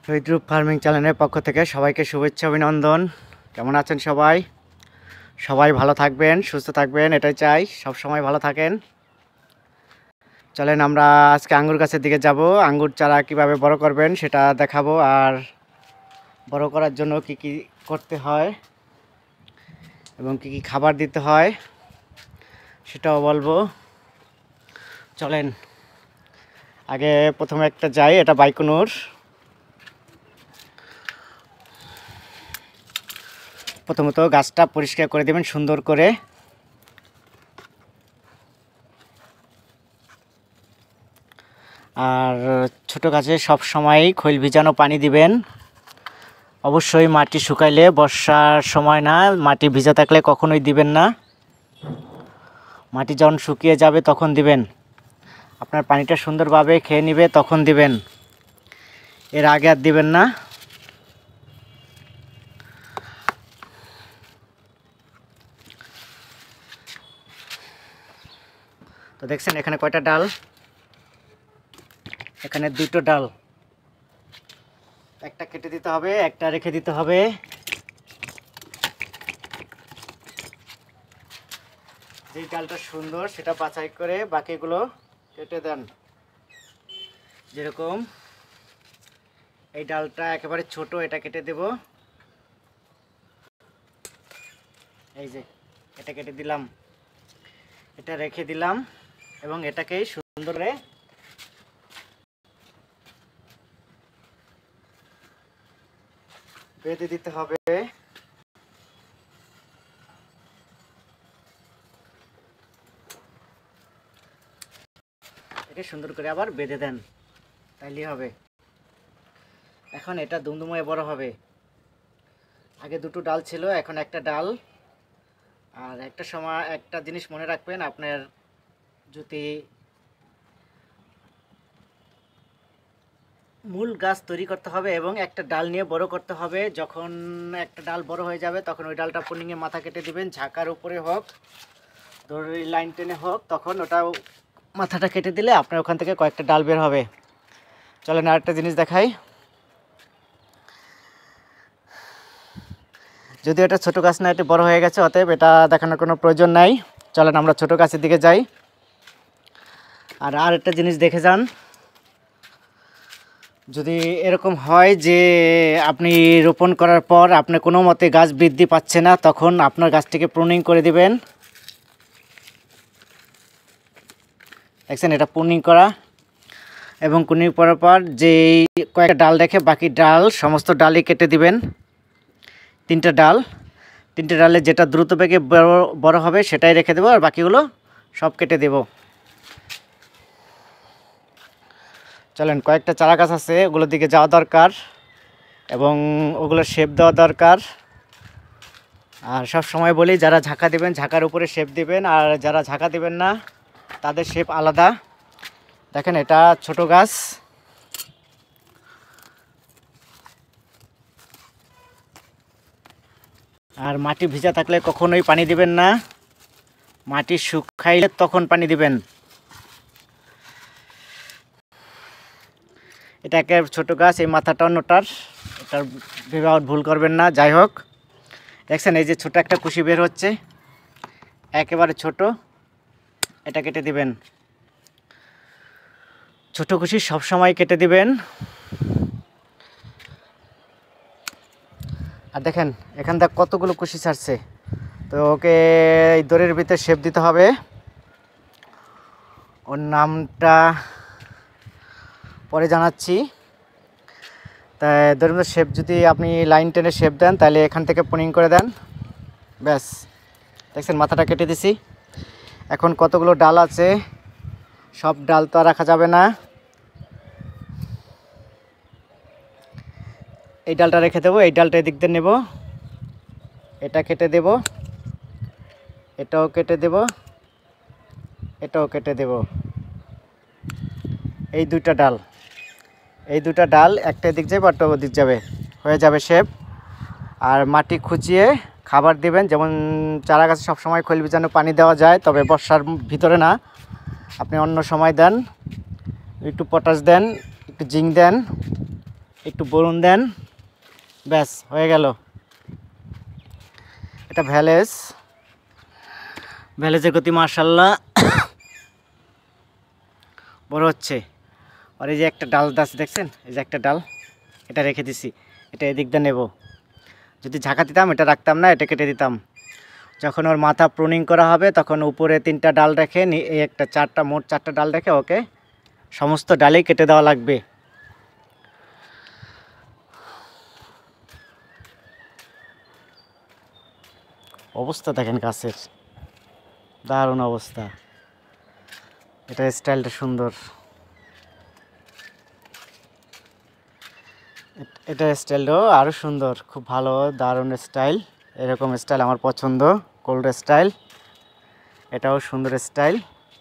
শহীদরূপ farming চ্যানেলের পক্ষ থেকে সবাইকে শুভেচ্ছা অভিনন্দন। কেমন আছেন সবাই? সবাই ভালো থাকবেন, সুস্থ থাকবেন, এটাই চাই, সব সময় ভালো থাকেন। চলেন আমরা আজকে আঙ্গুর গাছের দিকে যাব। আঙ্গুর চারা কিভাবে বড় করবেন সেটা দেখাবো, আর বড় করার জন্য কি কি করতে হয় এবং কি কি খাবার দিতে হয় সেটাও বলবো। চলেন আগে প্রথমে একটা যাই, এটা বাইকুনুর। প্রথমত গাছটা পরিষ্কার করে দেবেন সুন্দর করে। আর ছোট গাছে সব সময় খৈল ভিজানো পানি দিবেন। অবশ্যই মাটি শুকাইলে, বর্ষার সময় না, মাটি ভিজা থাকলে কখনোই দিবেন না। মাটি যখন শুকিয়ে যাবে তখন দিবেন। আপনার পানিটা সুন্দরভাবে খেয়ে নেবে তখন দিবেন, এর আগে আর দিবেন না। তো দেখছেন এখানে কয়টা ডাল? এখানে দুটো ডাল, একটা কেটে দিতে হবে, একটা রেখে দিতে হবে। যেই ডালটা সুন্দর সেটা বাছাই করে বাকিগুলো কেটে দেন। যেরকম এই ডালটা একেবারে ছোট, এটা কেটে দেব। এই যে এটা কেটে দিলাম, এটা রেখে দিলাম এবং এটাকেই সুন্দর করে বেঁধে দিতে হবে। একে সুন্দর করে আবার বেঁধে দেন, তাইলেই হবে। এখন এটা দুমদুমে বড় হবে। আগে দুটো ডাল ছিল, এখন একটা ডাল। আর একটা সময় একটা জিনিস মনে রাখবেন, আপনার যদি মূল গাছ তৈরি করতে হবে এবং একটা ডাল নিয়ে বড় করতে হবে। যখন একটা ডাল বড় হয়ে যাবে তখন ওই ডালটা পুনিংয়ে মাথা কেটে দিবেন, ঝাঁকার উপরে হোক, দড়ি লাইন টেনে হোক, তখন ওটাও মাথাটা কেটে দিলে আপনার ওখান থেকে কয়েকটা ডাল বের হবে। চলেন আরেকটা জিনিস দেখাই। যদিও এটা ছোটো গাছ না, এটা বড় হয়ে গেছে, অতএব এটা দেখানোর কোনো প্রয়োজন নাই। চলেন আমরা ছোটো গাছের দিকে যাই। আর একটা জিনিস দেখে যান, যদি এরকম হয় যে আপনি রোপণ করার পর আপনার কোনো মতে গাছ বৃদ্ধি পাচ্ছে না, তখন আপনার গাছটিকে প্রুনিং করে দিবেন। দেখছেন এটা প্রুনিং করা, এবং প্রুনিং করার পর যেই কয়েকটা ডাল রেখে বাকি ডাল সমস্ত ডালই কেটে দিবেন। তিনটে ডালে যেটা দ্রুত বেগে বড় হবে সেটাই রেখে দেবো, আর বাকিগুলো সব কেটে দেব। চলেন কয়েকটা চারা গাছ আছে, ওগুলোর দিকে যাওয়া দরকার এবং ওগুলোর শেপ দেওয়া দরকার। আর সব সময় বলি, যারা ঝাঁকা দেবেন ঝাঁকার উপরে শেপ দিবেন, আর যারা ঝাঁকা দেবেন না তাদের শেপ আলাদা। দেখেন এটা ছোট গাছ, আর মাটি ভিজা থাকলে কখনোই পানি দিবেন না। মাটি শুকাইলে তখন পানি দিবেন। এটা একেবারে ছোটো গাছ, এই মাথাটা অন্যটার, এটার বিবাহ ভুল করবেন না। যাই হোক, দেখছেন এই যে ছোট একটা কুশি বের হচ্ছে, একেবারে ছোট, এটা কেটে দিবেন। ছোট কুশি সব সময় কেটে দিবেন। আর দেখেন এখান থেকে কতগুলো কুশি ছাড়ছে, তো ওকে এই দড়ির ভিতরে শেপ দিতে হবে। ওর নামটা পরে জানাচ্ছি। তাই দড়ির মধ্যে শেপ যদি আপনি লাইন টেনে শেপ দেন, তাহলে এখান থেকে পুনিং করে দেন, ব্যাস। দেখছেন মাথাটা কেটে দিছি। এখন কতগুলো ডাল আছে, সব ডাল তো আর রাখা যাবে না। এই ডালটা রেখে দেবো, এই ডালটা এদিক দিয়ে নেব, এটা কেটে দেব, এটাও কেটে দেব, এটাও কেটে দেব। এই দুটা ডাল একটা দিক যাবে আর একটা দিক যাবে, হয়ে যাবে শেপ। আর মাটি খুঁচিয়ে খাবার দিবেন, যেমন চারা গাছে সবসময় খৈল ভিজানো পানি দেওয়া যায়, তবে বর্ষার ভিতরে না, আপনি অন্য সময় দেন। একটু পটাশ দেন, একটু জিঙ্ক দেন, একটু বরুণ দেন, ব্যাস হয়ে গেল। এটা ভ্যালেজের গতি মাশাআল্লাহ বড় হচ্ছে। আর এই যে একটা ডাল গাছ দেখছেন, এই যে একটা ডাল, এটা রেখে দিছি, এটা এদিক দিয়ে নেব। যদি ঝাঁকা দিতাম এটা রাখতাম না, এটা কেটে দিতাম। যখন ওর মাথা প্রুনিং করা হবে তখন উপরে 3টা ডাল রেখে এই একটা মোট 4টা ডাল রেখে ওকে সমস্ত ডালেই কেটে দেওয়া লাগবে। অবস্থা দেখেন গাছের, দারুণ অবস্থা। এটা স্টাইলটা সুন্দর, এটা স্টাইলটাও আরও সুন্দর, খুব ভালো, দারুণ স্টাইল। এরকম স্টাইল আমার পছন্দ, কোল্ড স্টাইল। এটাও সুন্দর স্টাইল।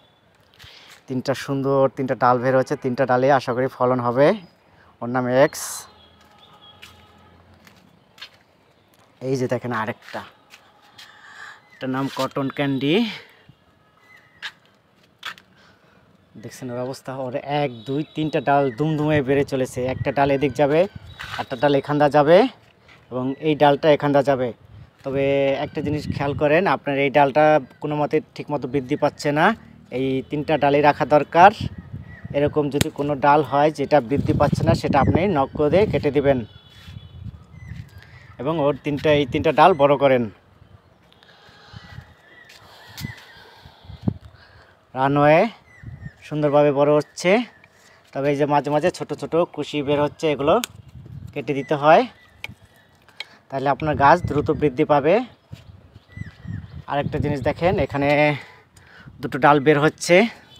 3টা ডাল বের হচ্ছে, 3টা ডালে আশা করি ফলন হবে। ওর নাম এক্স। এই যে দেখেন আরেকটা, এটার নাম কটন ক্যান্ডি। দেখছেন ওর অবস্থা, ওর 1 2 3টা ডাল দুমদুমে বেড়ে চলেছে। একটা ডাল এদিক যাবে, একটা ডাল এখানটা যাবে, এবং এই ডালটা এখানটা যাবে। তবে একটা জিনিস খেয়াল করেন, আপনার এই ডালটা কোনো মতে ঠিকমতো বৃদ্ধি পাচ্ছে না, এই 3টা ডালই রাখা দরকার। এরকম যদি কোনো ডাল হয় যেটা বৃদ্ধি পাচ্ছে না, সেটা আপনি নখ করে কেটে দিবেন এবং ওর এই 3টা ডাল বড় করেন। রানওয়ে সুন্দরভাবে বড় হচ্ছে, তবে এই যে মাঝে মাঝে ছোট ছোট কুশি বের হচ্ছে, এগুলো কেটে দিতে হয়, তাহলে আপনার গাছ দ্রুত বৃদ্ধি পাবে। আরেকটা জিনিস দেখেন, এখানে 2টো ডাল বের হচ্ছে,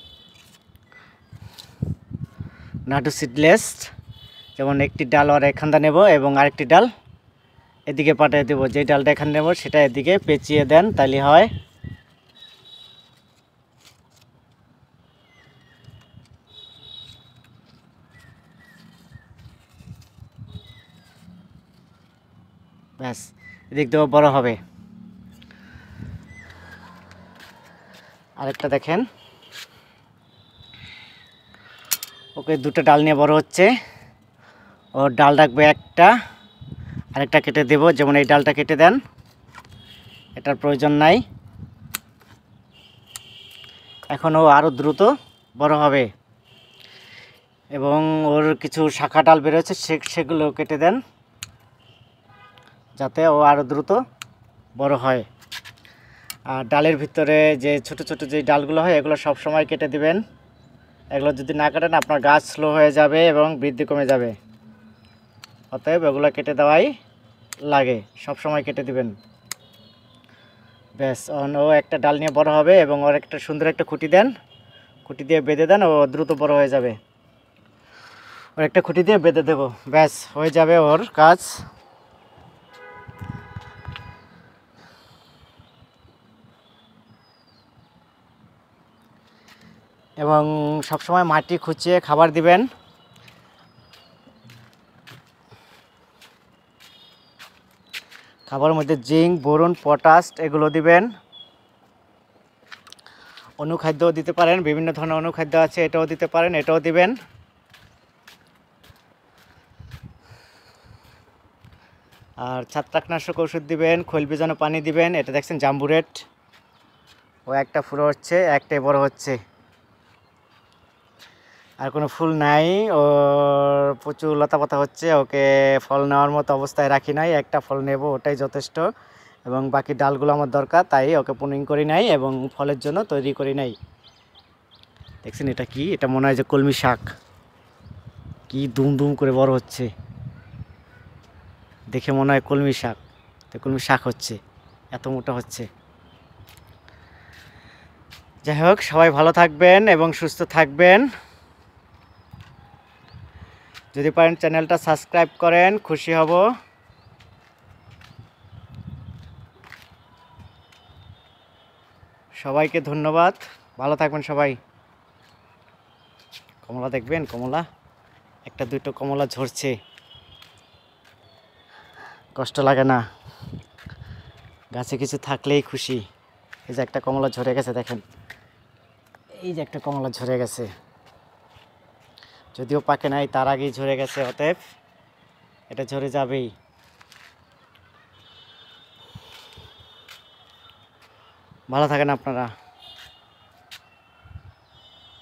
নাটু সিডলেস। যেমন একটি ডাল আর এখানটা নেব এবং আরেকটি ডাল এদিকে পাঠিয়ে দেবো। যে ডালটা এখানে নেব সেটা এদিকে পেঁচিয়ে দেন, তাহলে হয়। ব্যাস, এদিক দিয়েও বড় হবে। আরেকটা দেখেন, ওকে 2টা ডাল নিয়ে বড় হচ্ছে। ওর ডাল রাখবে একটা, আরেকটা কেটে দেব। যেমন এই ডালটা কেটে দেন, এটার প্রয়োজন নাই। এখন ও আরও দ্রুত বড় হবে এবং ওর কিছু শাখা ডাল বেরোচ্ছে, সেগুলো কেটে দেন যাতে ও আরও দ্রুত বড় হয়। আর ডালের ভিতরে যে ছোট ছোট যে ডালগুলো হয়, এগুলো সব সময় কেটে দিবেন। এগুলো যদি না কাটেন আপনার গাছ স্লো হয়ে যাবে এবং বৃদ্ধি কমে যাবে। অতএব এগুলো কেটে দেওয়াই লাগে, সব সময় কেটে দিবেন। ব্যাস, ও একটা ডাল নিয়ে বড় হবে এবং ওর একটা সুন্দর একটা খুঁটি দেন, খুঁটি দিয়ে বেঁধে দেন, ও দ্রুত বড় হয়ে যাবে। ওর একটা খুঁটি দিয়ে বেঁধে দেবো, ব্যাস হয়ে যাবে ওর কাজ। এবং সবসময় মাটি খুঁচিয়ে খাবার দিবেন। খাবারের মধ্যে জিঙ্ক, বোরন, পটাশ এগুলো দিবেন। অনুখাদ্যও দিতে পারেন, বিভিন্ন ধরনের অনুখাদ্য আছে, এটাও দিতে পারেন, এটাও দিবেন। আর ছত্রাকনাশক ওষুধ দিবেন, খৈল বীজাণু পানি দিবেন। এটা দেখছেন জাম্বুরেট, ও একটা ফুল হচ্ছে, একটাই বড় হচ্ছে, আর কোনো ফুল নাই। ওর প্রচুর লতাপাতা হচ্ছে, ওকে ফল নেওয়ার মতো অবস্থায় রাখি নাই। একটা ফল নেব, ওটাই যথেষ্ট, এবং বাকি ডালগুলো আমার দরকার, তাই ওকে পুনিং করি নাই এবং ফলের জন্য তৈরি করি নাই। দেখছেন এটা কি? এটা মনে হয় যে কলমি শাক, কি দুম দুম করে বড় হচ্ছে, দেখে মনে হয় কলমি শাক। তো কলমি শাক হচ্ছে, এত মোটা হচ্ছে। যাই হোক, সবাই ভালো থাকবেন এবং সুস্থ থাকবেন। যদি পারেন চ্যানেলটা সাবস্ক্রাইব করেন, খুশি হব। সবাইকে ধন্যবাদ, ভালো থাকবেন সবাই। কমলা দেখবেন, কমলা 1-2টো কমলা ঝরছে, কষ্ট লাগে না, গাছে কিছু থাকলেই খুশি। এই যে একটা কমলা ঝরে গেছে দেখেন, এই যে একটা কমলা ঝরে গেছে, যদিও পাকে নাই, তার আগেই ঝরে গেছে। অতএব এটা ঝরে যাবেই। ভালো থাকেন আপনারা।